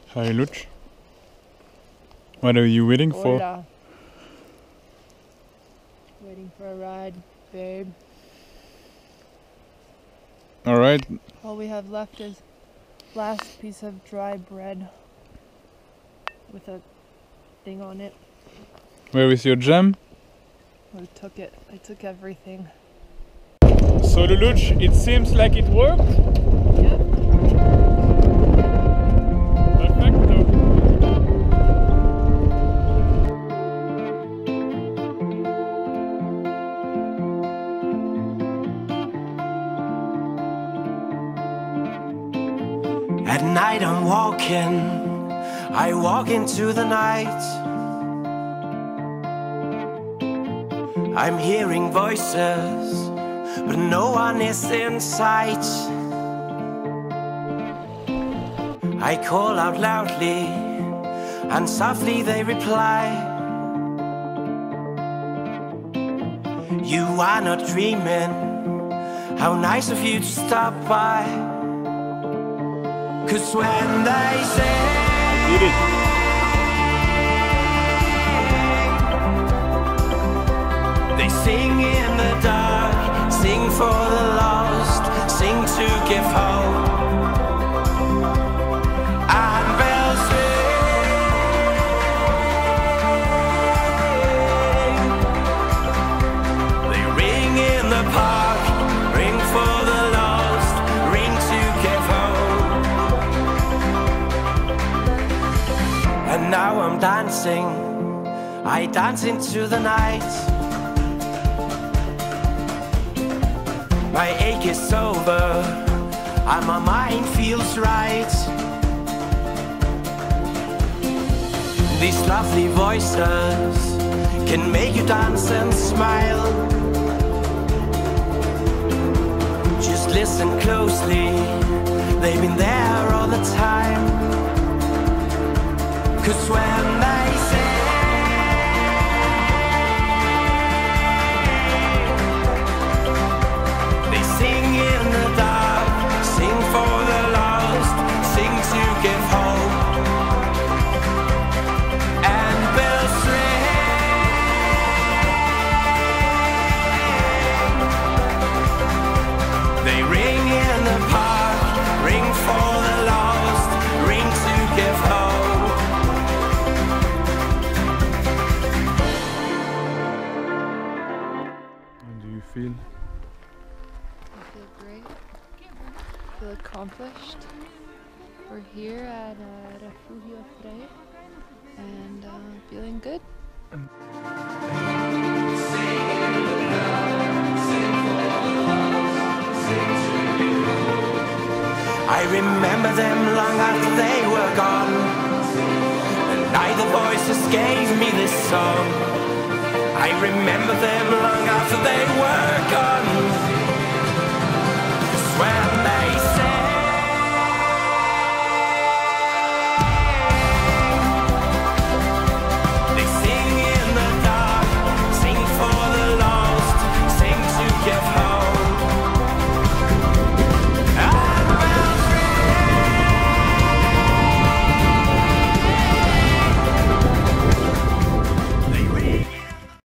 Hi, Luch. What are you waiting for? Hola. Waiting for a ride, babe. Alright. All we have left is last piece of dry bread with a thing on it. Where is your jam? I took it. I took everything. So, Luch, it seems like it worked? Yep. Perfecto. At night I'm walking, I walk into the night. I'm hearing voices, but no one is in sight. I call out loudly, and softly they reply. You are not dreaming, how nice of you to stop by. 'Cause when they say Did it. they sing in the dark, sing for the lost, sing to give hope. And bells ring, they ring in the park, ring for the lost, ring to give hope. And now I'm dancing, I dance into the night. My ache is over, and my mind feels right. These lovely voices can make you dance and smile. Just listen closely, they've been there all the time. 'Cause when they say sing in the dark, sing for the lost, sing to give hope. And bells ring, they ring in the park, ring for the lost, ring to give hope. How do you feel? I feel great. I feel accomplished. We're here at Refugio Frey and feeling good. I remember them long after they were gone, and neither voices gave me this song. I remember them long after they were gone.